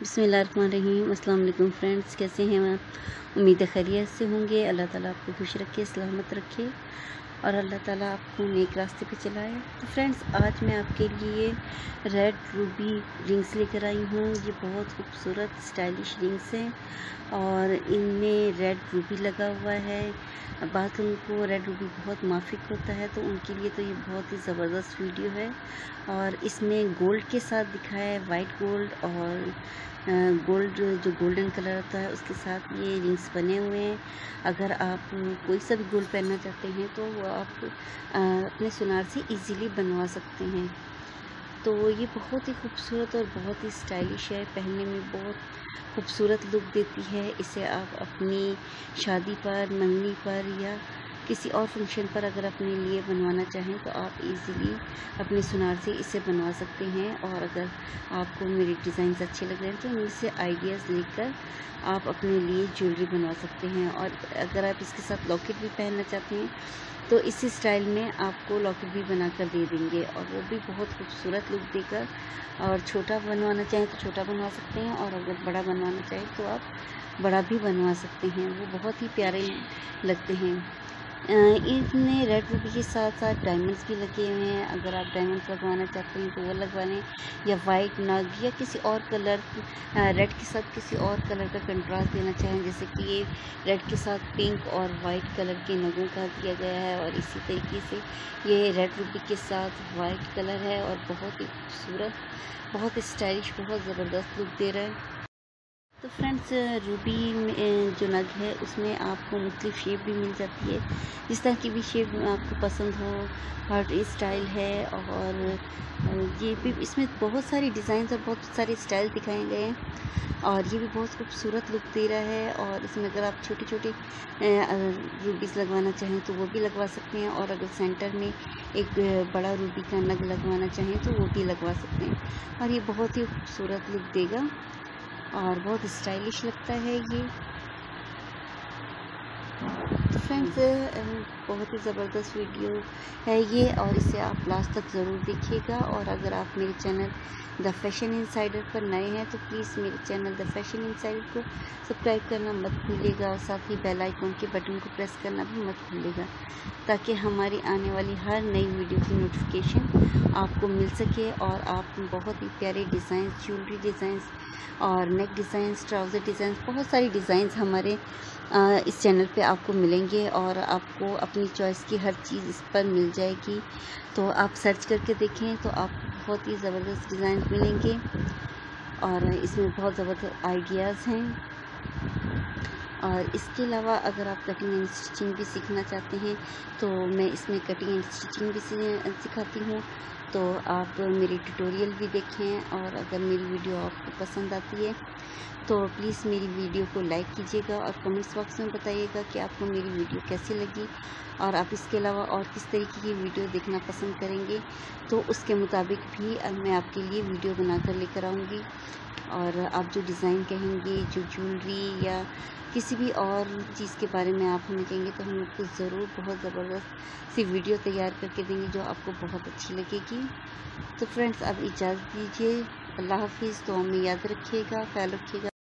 बिस्मिल्लाहिर्रहमानिर्रहीम। अस्सलाम वालेकुम फ्रेंड्स, कैसे हैं आप? उम्मीद है खैरियत से होंगे। अल्लाह ताला आपको खुश रखे, सलामत रखे और अल्लाह ताला आपको नेक रास्ते पे चलाए। तो फ्रेंड्स, आज मैं आपके लिए रेड रूबी रिंग्स लेकर आई हूँ। ये बहुत खूबसूरत स्टाइलिश रिंग्स हैं और इनमें रेड रूबी लगा हुआ है। बात उनको रेड रूबी बहुत माफिक होता है, तो उनके लिए तो ये बहुत ही ज़बरदस्त वीडियो है। और इसमें गोल्ड के साथ दिखाया है, वाइट गोल्ड और गोल्ड जो गोल्डन कलर होता है उसके साथ ये रिंग्स बने हुए हैं। अगर आप कोई सा भी गोल्ड पहनना चाहते हैं तो वो आप अपने सुनार से इजीली बनवा सकते हैं। तो ये बहुत ही खूबसूरत और बहुत ही स्टाइलिश है, पहनने में बहुत खूबसूरत लुक देती है। इसे आप अपनी शादी पर, मंगनी पर या किसी और फंक्शन पर अगर अपने लिए बनवाना चाहें तो आप इजीली अपने सुनार से इसे बनवा सकते हैं। और अगर आपको मेरे डिज़ाइंस अच्छे लग रहे हैं तो मुझसे आइडियाज़ लेकर आप अपने लिए ज्वेलरी बनवा सकते हैं। और अगर आप इसके साथ लॉकेट भी पहनना चाहते हैं तो इसी स्टाइल में आपको लॉकेट भी बना कर दे देंगे और वो भी बहुत खूबसूरत लुक देकर। और छोटा बनवाना चाहें तो छोटा बनवा सकते हैं और अगर बड़ा बनवाना चाहें तो आप बड़ा भी बनवा सकते हैं, वो बहुत ही प्यारे लगते हैं। इनमें रेड रूबी के साथ साथ डायमंड्स भी लगे हुए हैं। अगर आप डायमंड्स लगवाना चाहते हैं तो वो लगवा लें, या वाइट नग या किसी और कलर, रेड के साथ किसी और कलर का कंट्रास्ट देना चाहें, जैसे कि ये रेड के साथ पिंक और वाइट कलर के नगों का दिया गया है। और इसी तरीके से ये रेड रूबी के साथ वाइट कलर है और बहुत ही खूबसूरत, बहुत स्टाइलिश, बहुत ज़बरदस्त लुक दे रहा है। तो फ्रेंड्स, रूबी में जो नग है उसमें आपको मुख्तलिफ शेप भी मिल जाती है, जिस तरह की भी शेप आपको पसंद हो। हार्ट स्टाइल है और ये भी, इसमें बहुत सारी डिज़ाइन और बहुत सारे स्टाइल दिखाए गए हैं और ये भी बहुत खूबसूरत लुक दे रहा है। और इसमें अगर आप छोटे छोटे रूबीज़ लगवाना चाहें तो वो भी लगवा सकते हैं, और अगर सेंटर में एक बड़ा रूबी का नग लगवाना चाहें तो वो भी लगवा सकते हैं। और ये बहुत ही खूबसूरत लुक देगा और बहुत स्टाइलिश लगता है ये। तो फ्रेंड्स, बहुत ही ज़बरदस्त वीडियो है ये और इसे आप लास्ट तक ज़रूर देखिएगा। और अगर आप मेरे चैनल द फैशन इनसाइडर पर नए हैं तो प्लीज़ मेरे चैनल द फैशन इनसाइडर को सब्सक्राइब करना मत भूलिएगा और साथ ही बेल आइकन के बटन को प्रेस करना भी मत भूलिएगा, ताकि हमारी आने वाली हर नई वीडियो की नोटिफिकेशन आपको मिल सके और आप बहुत ही प्यारे डिज़ाइंस, ज्वेलरी डिज़ाइंस और नेक डिज़ाइंस, ट्राउज़र डिज़ाइंस, बहुत सारी डिज़ाइंस हमारे इस चैनल पे आपको मिलेंगे और आपको अपनी चॉइस की हर चीज़ इस पर मिल जाएगी। तो आप सर्च करके देखें तो आपको बहुत ही ज़बरदस्त डिज़ाइन मिलेंगे और इसमें बहुत ज़बरदस्त आइडियाज़ हैं। और इसके अलावा अगर आप कटिंग एंड स्टिचिंग भी सीखना चाहते हैं तो मैं इसमें कटिंग एंड स्टिचिंग भी सिखाती हूँ, तो आप मेरी ट्यूटोरियल भी देखें। और अगर मेरी वीडियो आपको पसंद आती है तो प्लीज़ मेरी वीडियो को लाइक कीजिएगा और कमेंट्स बॉक्स में बताइएगा कि आपको मेरी वीडियो कैसी लगी और आप इसके अलावा और किस तरीके की वीडियो देखना पसंद करेंगे, तो उसके मुताबिक भी मैं आपके लिए वीडियो बनाकर लेकर आऊँगी। और आप जो डिज़ाइन कहेंगे, जो ज्वेलरी या किसी भी और चीज़ के बारे में आप हमें कहेंगे तो हम आपको ज़रूर बहुत ज़बरदस्त सी वीडियो तैयार करके देंगे जो आपको बहुत अच्छी लगेगी। तो फ्रेंड्स, अब इजाज़त दीजिए। अल्लाह हाफ़िज़। तो हमें याद रखिएगा, ख्याल रखिएगा।